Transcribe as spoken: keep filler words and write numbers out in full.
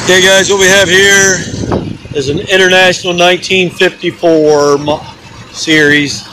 Okay guys, what we have here is an International nineteen fifty-four series